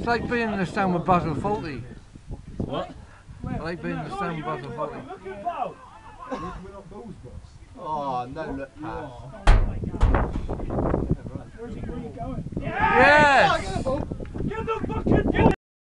It's like being in the stand with Basil Fawlty. What? I like being in the stand with Basil Fawlty. Oh, no look pass.